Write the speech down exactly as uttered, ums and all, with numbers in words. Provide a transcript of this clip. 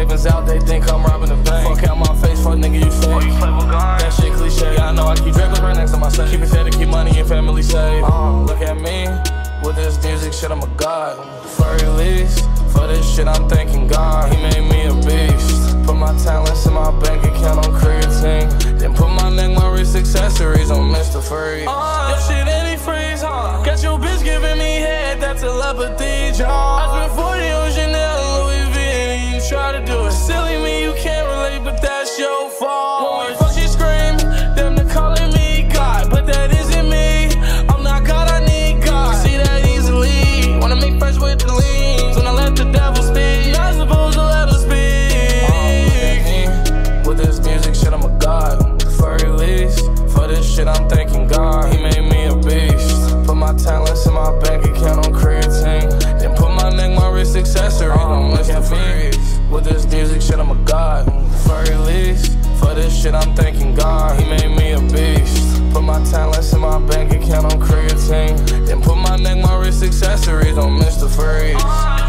havens out, they think I'm robbing the bank. Fuck out my face, fuck nigga, you fake. You play with guns. That shit cliche. Yeah, I know I keep Draco right next to my safe. Keep it fair to keep money and family safe. Uh, look at me, with this music shit, I'm a god. For release, for this shit, I'm thanking God. He made me a beast. Put my talents in my bank account on creatine. Then put my neck, my wrist accessories on Mister Freeze. Uh, your shit any freeze, huh? Got your bitch giving me head, that's telepathy, John. I spent forty on Chanel and Louis V, and you try to do it. Silly me, you can't relate, but that's your fault. When we fuck, she scream, them to calling me God, but that isn't me. I'm not God, I need God. See that easily. Wanna make friends with the lean, so now let the devil speak. Not supposed to let her speak. Um, with this music shit, I'm a god. For release, for this shit, I'm thanking God. He made me a beast. Put my talents in my bank account on creatine. Then put my neck, my wrist accessories on Mister Freeze. With this music shit, I'm a god. For release, for this shit, I'm thanking God. He made me a beast. Put my talents in my bank account on creatine. Then put my neck, my wrist accessories on Mister Freeze.